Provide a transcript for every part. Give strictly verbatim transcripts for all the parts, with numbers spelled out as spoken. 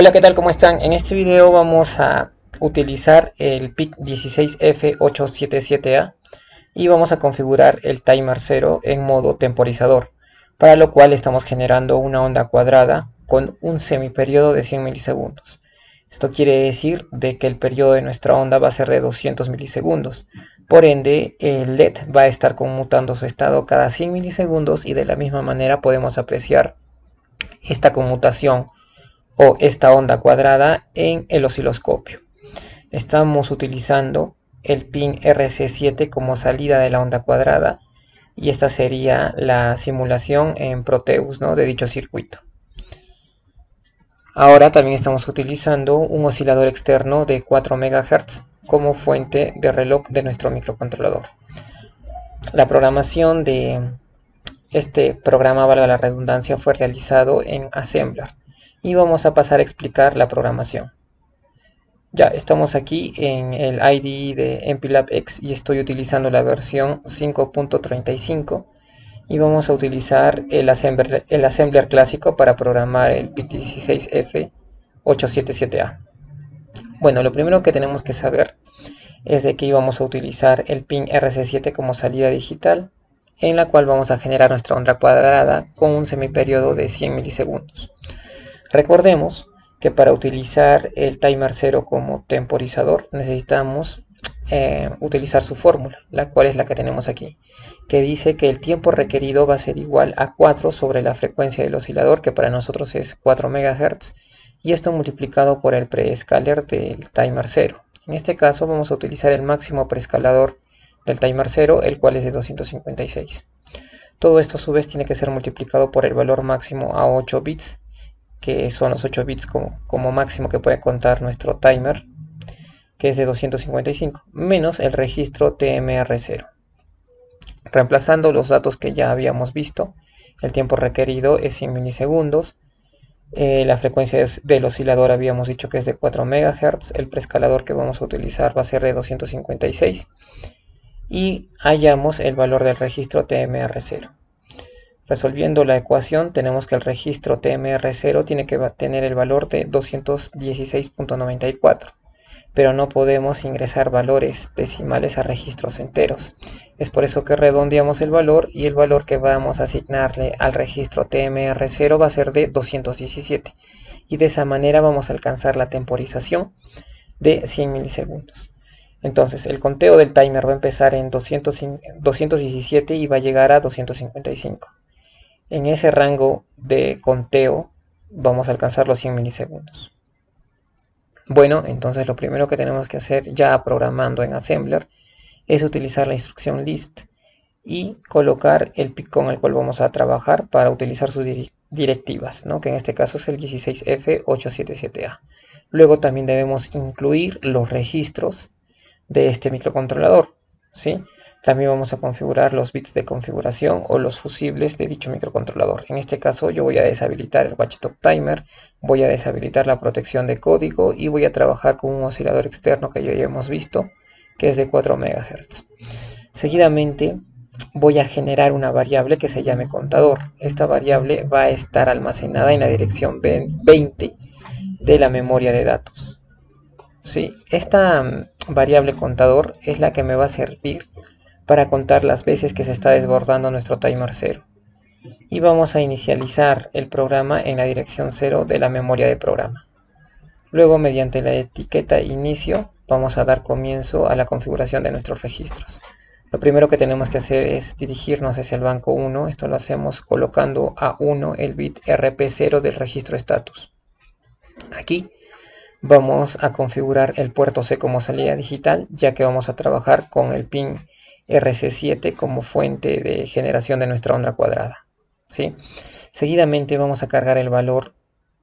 Hola, ¿qué tal? ¿Cómo están? En este video vamos a utilizar el P I C dieciséis F ochocientos setenta y siete A y vamos a configurar el timer cero en modo temporizador, para lo cual estamos generando una onda cuadrada con un semiperiodo de cien milisegundos. Esto quiere decir de que el periodo de nuestra onda va a ser de doscientos milisegundos. Por ende, el L E D va a estar conmutando su estado cada cien milisegundos y de la misma manera podemos apreciar esta conmutación o esta onda cuadrada en el osciloscopio. Estamos utilizando el pin R C siete como salida de la onda cuadrada y esta sería la simulación en Proteus, ¿no?, de dicho circuito. Ahora también estamos utilizando un oscilador externo de cuatro megahertz como fuente de reloj de nuestro microcontrolador. La programación de este programa, valga la redundancia, fue realizado en Assembler. Y vamos a pasar a explicar la programación. Ya estamos aquí en el I D E de MPLAB X y estoy utilizando la versión cinco punto treinta y cinco y vamos a utilizar el assembler, el assembler clásico para programar el P I C dieciséis F ochocientos setenta y siete A. Bueno, lo primero que tenemos que saber es de que íbamos a utilizar el pin R C siete como salida digital, en la cual vamos a generar nuestra onda cuadrada con un semiperiodo de cien milisegundos. Recordemos que para utilizar el timer cero como temporizador necesitamos eh, utilizar su fórmula, la cual es la que tenemos aquí, que dice que el tiempo requerido va a ser igual a cuatro sobre la frecuencia del oscilador, que para nosotros es cuatro megahertz, y esto multiplicado por el preescaler del timer cero. En este caso vamos a utilizar el máximo preescalador del timer cero, el cual es de doscientos cincuenta y seis. Todo esto a su vez tiene que ser multiplicado por el valor máximo a ocho bits, que son los ocho bits como, como máximo que puede contar nuestro timer, que es de doscientos cincuenta y cinco, menos el registro T M R cero. Reemplazando los datos que ya habíamos visto, el tiempo requerido es cien milisegundos, eh, la frecuencia del oscilador habíamos dicho que es de cuatro megahertz, el preescalador que vamos a utilizar va a ser de doscientos cincuenta y seis, y hallamos el valor del registro T M R cero. Resolviendo la ecuación tenemos que el registro T M R cero tiene que tener el valor de doscientos dieciséis punto noventa y cuatro, pero no podemos ingresar valores decimales a registros enteros. Es por eso que redondeamos el valor y el valor que vamos a asignarle al registro T M R cero va a ser de doscientos diecisiete, y de esa manera vamos a alcanzar la temporización de cien milisegundos. Entonces el conteo del timer va a empezar en doscientos diecisiete y va a llegar a doscientos cincuenta y cinco. En ese rango de conteo vamos a alcanzar los cien milisegundos. Bueno, entonces lo primero que tenemos que hacer ya programando en Assembler es utilizar la instrucción list y colocar el P I C con el cual vamos a trabajar para utilizar sus directivas, ¿no?, que en este caso es el dieciséis F ochocientos setenta y siete A. Luego también debemos incluir los registros de este microcontrolador, ¿sí? También vamos a configurar los bits de configuración o los fusibles de dicho microcontrolador. En este caso yo voy a deshabilitar el Watchdog Timer, voy a deshabilitar la protección de código y voy a trabajar con un oscilador externo que ya hemos visto, que es de cuatro megahertz. Seguidamente voy a generar una variable que se llame contador. Esta variable va a estar almacenada en la dirección veinte de la memoria de datos. Sí, esta variable contador es la que me va a servir para contar las veces que se está desbordando nuestro timer cero. Y vamos a inicializar el programa en la dirección cero de la memoria de programa. Luego, mediante la etiqueta inicio, vamos a dar comienzo a la configuración de nuestros registros. Lo primero que tenemos que hacer es dirigirnos hacia el banco uno. Esto lo hacemos colocando a uno el bit R P cero del registro status. Aquí vamos a configurar el puerto C como salida digital, ya que vamos a trabajar con el pin R C siete como fuente de generación de nuestra onda cuadrada, ¿sí? Seguidamente vamos a cargar el valor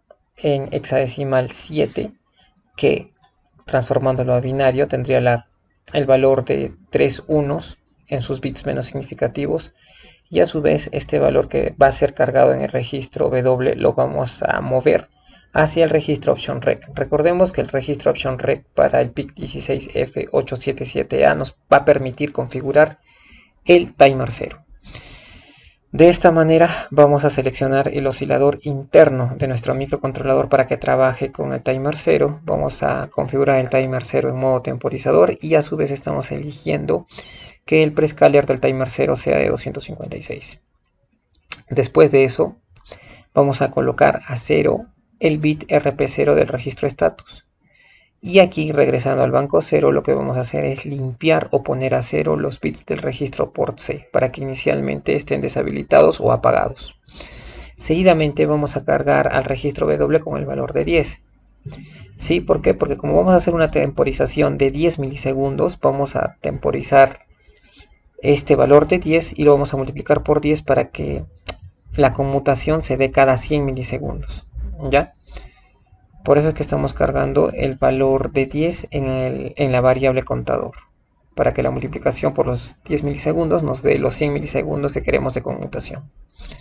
en hexadecimal siete, que transformándolo a binario tendría la, el valor de tres unos en sus bits menos significativos, y a su vez este valor que va a ser cargado en el registro W lo vamos a mover hacia el registro option rec. Recordemos que el registro option rec para el P I C dieciséis F ochocientos setenta y siete A nos va a permitir configurar el timer cero. De esta manera vamos a seleccionar el oscilador interno de nuestro microcontrolador para que trabaje con el timer cero. Vamos a configurar el timer cero en modo temporizador y a su vez estamos eligiendo que el prescaler del timer cero sea de doscientos cincuenta y seis. Después de eso vamos a colocar a cero el bit R P cero del registro status. Y aquí, regresando al banco cero, lo que vamos a hacer es limpiar o poner a cero los bits del registro port C para que inicialmente estén deshabilitados o apagados. Seguidamente vamos a cargar al registro W con el valor de diez. ¿Sí? ¿Por qué? Porque como vamos a hacer una temporización de diez milisegundos, vamos a temporizar este valor de diez y lo vamos a multiplicar por diez para que la conmutación se dé cada cien milisegundos. ¿Ya? Por eso es que estamos cargando el valor de diez en, el, en la variable contador, para que la multiplicación por los diez milisegundos nos dé los cien milisegundos que queremos de conmutación.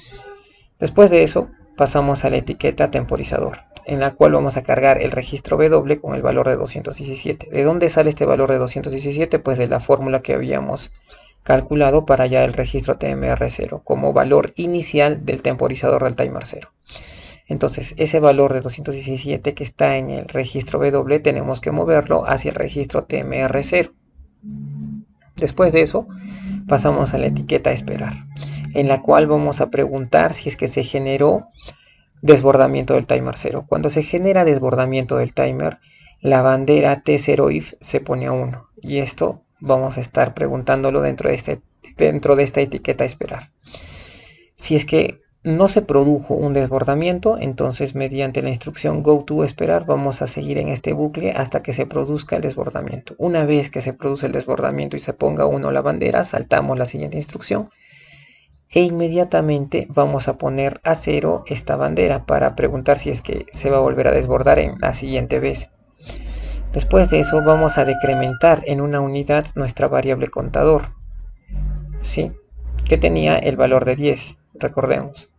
Después de eso pasamos a la etiqueta temporizador, en la cual vamos a cargar el registro W con el valor de doscientos diecisiete. ¿De dónde sale este valor de doscientos diecisiete? Pues de la fórmula que habíamos calculado para hallar el registro T M R cero como valor inicial del temporizador del timer cero. Entonces, ese valor de doscientos diecisiete que está en el registro W tenemos que moverlo hacia el registro T M R cero. Después de eso, pasamos a la etiqueta esperar, en la cual vamos a preguntar si es que se generó desbordamiento del timer cero. Cuando se genera desbordamiento del timer, la bandera T cero if se pone a uno. Y esto vamos a estar preguntándolo dentro de, este, dentro de esta etiqueta esperar. Si es que no se produjo un desbordamiento, entonces mediante la instrucción goTo esperar vamos a seguir en este bucle hasta que se produzca el desbordamiento. Una vez que se produce el desbordamiento y se ponga uno la bandera, saltamos la siguiente instrucción e inmediatamente vamos a poner a cero esta bandera para preguntar si es que se va a volver a desbordar en la siguiente vez. Después de eso vamos a decrementar en una unidad nuestra variable contador, ¿sí? Que tenía el valor de diez, recordemos.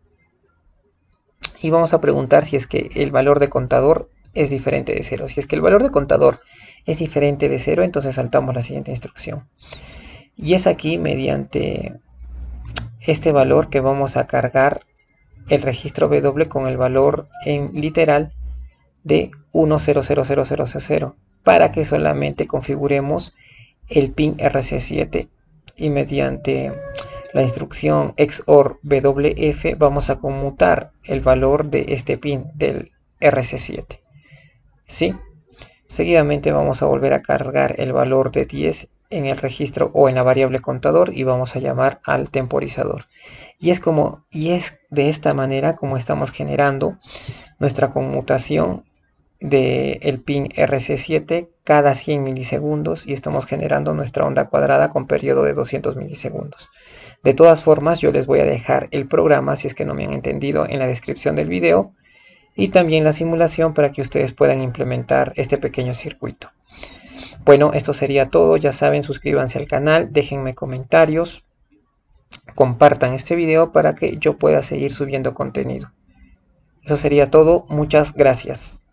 Y vamos a preguntar si es que el valor de contador es diferente de cero. Si es que el valor de contador es diferente de cero, entonces saltamos la siguiente instrucción. Y es aquí, mediante este valor, que vamos a cargar el registro W con el valor en literal de uno cero cero cero cero cero para que solamente configuremos el pin R C siete y mediante la instrucción X O R W F vamos a conmutar el valor de este pin del R C siete. ¿Sí? Seguidamente vamos a volver a cargar el valor de diez en el registro o en la variable contador y vamos a llamar al temporizador. Y es, como, y es de esta manera como estamos generando nuestra conmutación del pin R C siete cada cien milisegundos y estamos generando nuestra onda cuadrada con periodo de doscientos milisegundos. De todas formas, yo les voy a dejar el programa, si es que no me han entendido, en la descripción del video y también la simulación para que ustedes puedan implementar este pequeño circuito. Bueno, esto sería todo. Ya saben, suscríbanse al canal, déjenme comentarios, compartan este video para que yo pueda seguir subiendo contenido. Eso sería todo. Muchas gracias.